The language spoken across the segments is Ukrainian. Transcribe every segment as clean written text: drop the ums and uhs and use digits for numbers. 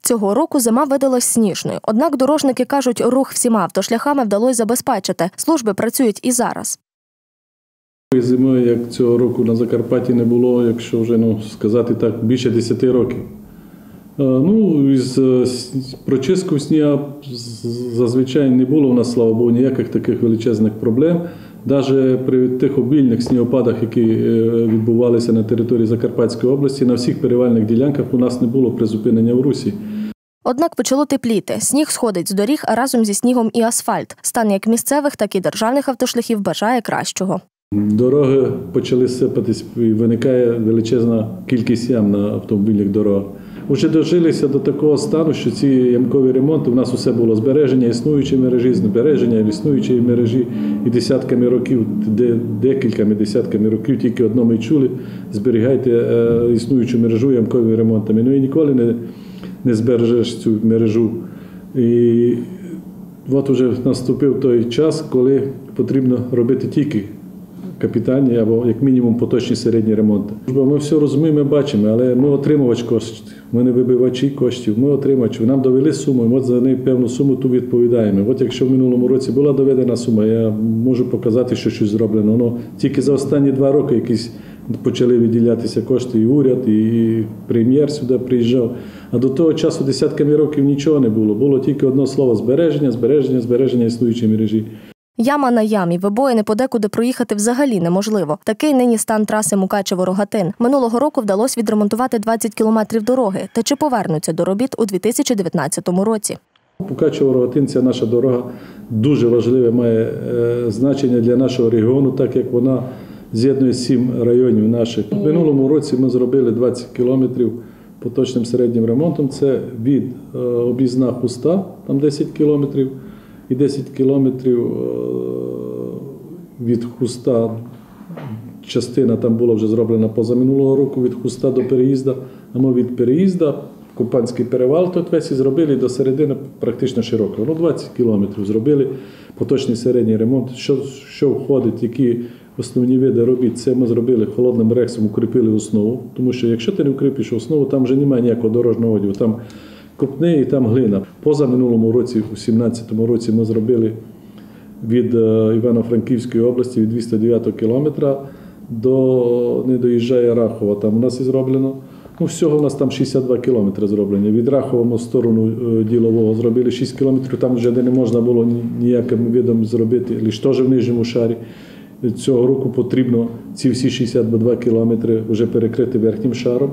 Цього року зима видалась сніжною. Однак дорожники кажуть, рух всіма автошляхами вдалося забезпечити. Служби працюють і зараз. Зимою, як цього року на Закарпатті не було, якщо вже сказати так, більше 10 років. Із прочистку снігу зазвичай не було у нас, слава Богу, ніяких таких величезних проблем. Навіть при тих обільних снігопадах, які відбувалися на території Закарпатської області, на всіх перевальних ділянках у нас не було призупинення в русі. Однак почало тепліти. Сніг сходить з доріг, а разом зі снігом і асфальт. Стан як місцевих, так і державних автошляхів бажає кращого. Дороги почали сипатись і виникає величезна кількість ям на автомобільних дорогах. Уже дожилися до такого стану, що ці ямкові ремонти, у нас усе було збереження існуючої мережі, збереження існуючої мережі і десятками років, декількома десятками років тільки одному й чули, зберігайте існуючу мережу ямковими ремонтами. І ніколи не збережеш цю мережу. І от уже наступив той час, коли потрібно робити тільки капітальні або, як мінімум, поточні середні ремонти. Ми все розуміємо, бачимо, але ми отримувач коштів, ми не вибивачі коштів, ми отримувачі. Нам довели суму, і от за неї певну суму ту відповідаємо. От якщо в минулому році була доведена сума, я можу показати, що щось зроблено. Но тільки за останні 2 роки якісь почали виділятися кошти, і уряд, і прем'єр сюди приїжджав. А до того часу десятками років нічого не було. Було тільки одне слово – збереження, збереження, збереження існуючої мережі. Яма на ямі, вибоїни подекуди проїхати взагалі неможливо. Такий нині стан траси Мукачево-Рогатин. Минулого року вдалося відремонтувати 20 кілометрів дороги. Та чи повернуться до робіт у 2019 році? Мукачево-Рогатин – ця наша дорога дуже важливе, має значення для нашого регіону, так як вона з'єднує 7 районів наших. В минулому році ми зробили 20 кілометрів поточним середнім ремонтом. Це від об'їзна Хуста, там 10 кілометрів, і 10 кілометрів від Хуста, частина там була вже зроблена позаминулого року, від Хуста до переїзду, а ми від переїзду, Купанський перевал, тут весь і зробили до середини практично широко. 20 кілометрів зробили поточний середній ремонт. Що входить, які основні види робіт? Це ми зробили холодним рексом, укріпили основу, тому що якщо ти не укріпиш основу, там вже немає ніякого дорожнього одягу. Там копни і там глина. Позаминулому році, у 2017 році, ми зробили від Івано-Франківської області, від 209 кілометра до, не доїжджає Рахова, там у нас і зроблено. Всього у нас там 62 кілометри зроблені. Від Рахова ми в сторону Ділового зробили 6 кілометрів, там вже не можна було ніяким видом зробити, лише теж в нижньому шарі. Цього року потрібно ці всі 62 кілометри вже перекрити верхнім шаром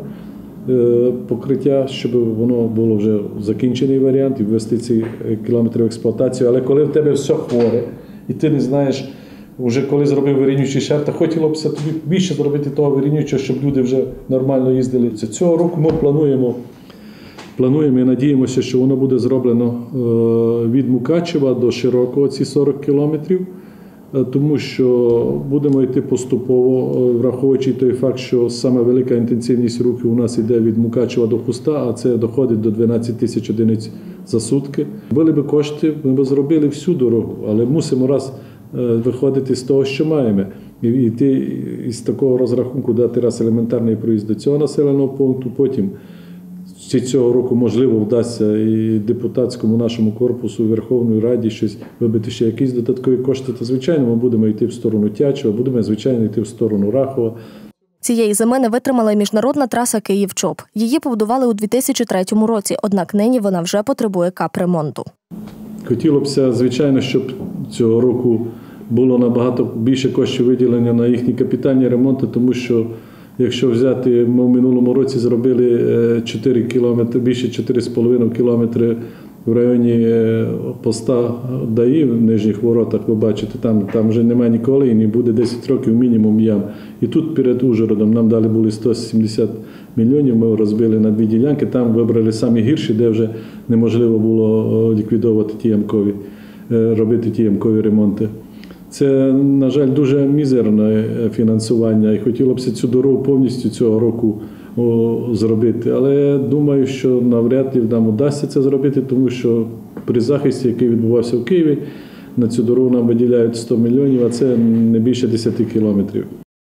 покриття, щоб воно було вже закінчений варіант і ввести ці кілометри в експлуатацію. Але коли в тебе все хворе, і ти не знаєш, вже коли зробив вирівнюючий шар, то хотілося б тобі більше зробити того вирівнюючого, щоб люди вже нормально їздили. Цього року ми плануємо і надіємося, що воно буде зроблено від Мукачева до Широкого, ці 40 кілометрів, тому що будемо йти поступово, враховуючи той факт, що саме велика інтенсивність руху у нас йде від Мукачева до Хуста, а це доходить до 12 тисяч одиниць за сутки. Були б кошти, ми б зробили всю дорогу, але мусимо раз виходити з того, що маємо. І йти із такого розрахунку, дати раз елементарний проїзд до цього населеного пункту, потім цього року, можливо, вдасться і депутатському нашому корпусу, Верховної Раді щось вибити ще якісь додаткові кошти, то, звичайно, ми будемо йти в сторону Тячева, будемо, звичайно, йти в сторону Рахова. Цієї зими не витримала й міжнародна траса Київ-Чоп. Її побудували у 2003 році, однак нині вона вже потребує капремонту. Хотілося б, звичайно, щоб цього року було набагато більше коштів виділення на їхні капітальні ремонти, тому що якщо взяти, ми в минулому році зробили 4 кілометри, більше 4,5 кілометри в районі поста ДАІ в Нижніх Воротах, ви бачите, там вже немає ніколи і не буде 10 років мінімум ям. І тут перед Ужгородом нам дали були 170 мільйонів, ми розбили на 2 ділянки, там вибрали самі гірші, де вже неможливо було ліквідовувати ті ямкові, робити ті ямкові ремонти. Це, на жаль, дуже мізерне фінансування, і хотілося б цю дорогу повністю цього року зробити. Але я думаю, що навряд ли нам вдасться це зробити, тому що при захисті, який відбувався в Києві, на цю дорогу нам виділяють 100 мільйонів, а це не більше 10 кілометрів.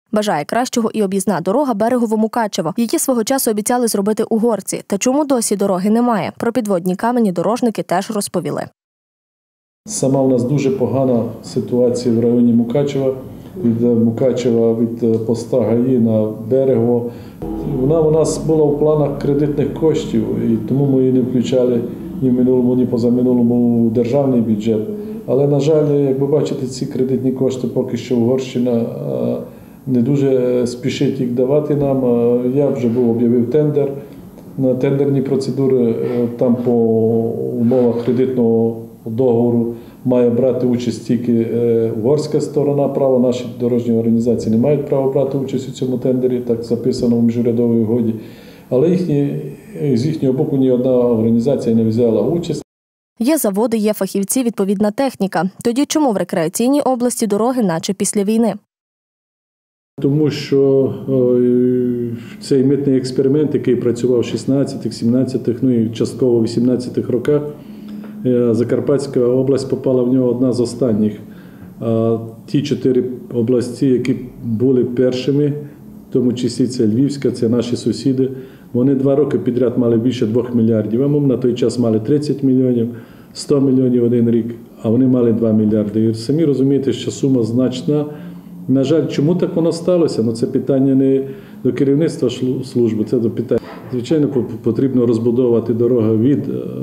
Бажає кращого і об'їзна дорога Берегово-Мукачево. Її свого часу обіцяли зробити угорці. Та чому досі дороги немає? Про підводні камені дорожники теж розповіли. Сама у нас дуже погана ситуація в районі Мукачева. Від Мукачева, від поста ГАІ на Берегово. Вона у нас була в планах кредитних коштів, і тому ми її не включали ні в минулому, ні позаминулому у державний бюджет. Але, на жаль, як ви бачите, ці кредитні кошти поки що Угорщина не дуже спішить їх давати нам. Я вже об'явив тендер на тендерні процедури. Там по умовах кредитного договору має брати участь тільки угорська сторона права. Наші дорожні організації не мають права брати участь у цьому тендері, так записано в міжурядовій угоді. Але з їхнього боку ні одна організація не взяла участь. Є заводи, є фахівці, відповідна техніка. Тоді чому в рекреаційній області дороги наче після війни? Тому що цей митний експеримент, який працював в 16-х, 17-х, ну і частково в 18-х роках, Закарпатська область попала в нього одна з останніх. Ті 4 області, які були першими, в тому числі це Львівська, це наші сусіди, вони 2 роки підряд мали більше 2 мільярдів. А ми на той час мали 30 мільйонів, 100 мільйонів один рік, а вони мали 2 мільярди. І самі розумієте, що сума значна. На жаль, чому так воно сталося? Ну, це питання не до керівництва служби, це до питання. Звичайно, потрібно розбудовувати дорогу від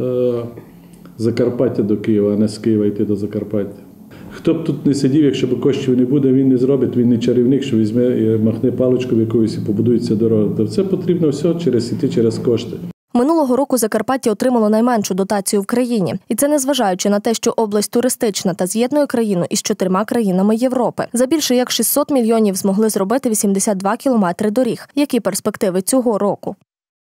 Закарпаття до Києва, а не з Києва йти до Закарпаття. Хто б тут не сидів, якщо б коштів не буде, він не зробить, він не чарівник, що візьме і махне паличку в якоюсь і побудується дорога. Це потрібно все йти через кошти. Минулого року Закарпаття отримало найменшу дотацію в країні. І це незважаючи на те, що область туристична та з'єднує країну із 4 країнами Європи. За більше як 600 мільйонів змогли зробити 82 кілометри доріг. Які перспективи цього року?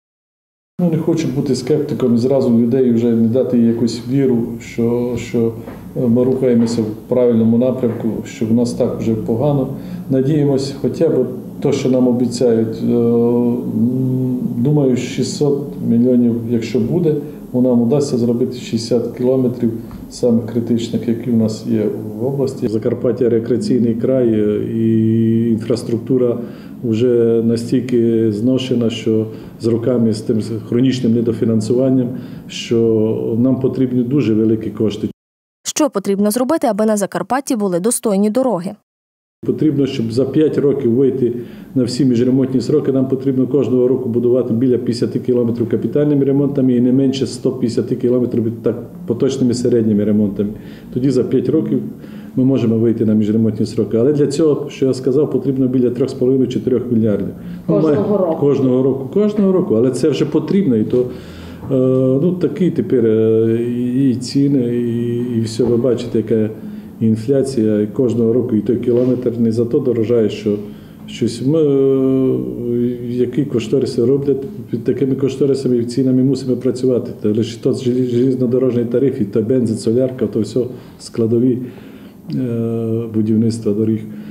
Не хочу бути скептиком і зразу людей вже не дати якусь віру, що ми рухаємося в правильному напрямку, що в нас так вже погано. Надіємось хоча б те, що нам обіцяють. Думаю, 600 мільйонів, якщо буде, нам вдасться зробити 60 кілометрів самих критичних, які в нас є в області. Закарпаття – рекреаційний край, і інфраструктура вже настільки зношена, що з роками, з тим хронічним недофінансуванням, що нам потрібні дуже великі кошти. Що потрібно зробити, аби на Закарпатті були достойні дороги? Потрібно, щоб за 5 років вийти на всі міжремонтні сроки, нам потрібно кожного року будувати біля 50 кілометрів капітальними ремонтами і не менше 150 кілометрів поточними середніми ремонтами. Тоді за 5 років ми можемо вийти на міжремонтні сроки. Але для цього, що я сказав, потрібно біля 3,5-4 мільярдів. Кожного року. Але це вже потрібно. І то такі тепер і ціни, і все, ви бачите, яка інфляція, і кожного року і той кілометр не за то дорожає, що щось ми, які кошториси роблять, під такими кошторисами і цінами мусимо працювати. Та лише то железнодорожний тариф, і то бензин, солярка, то все складові будівництва доріг.